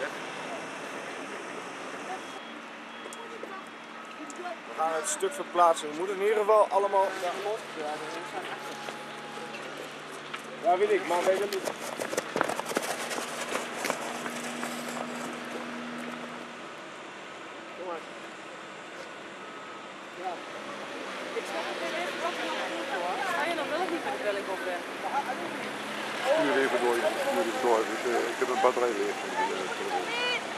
We gaan het stuk verplaatsen. We moeten in ieder geval allemaal daar los. Ja, weet ik, maar wij willen niet. Kom maar. Ja. Ik snap het weer even wat hoor. Ga je dan wel of niet met de belling op weg? Stuur even door. Ik heb een batterij leeg.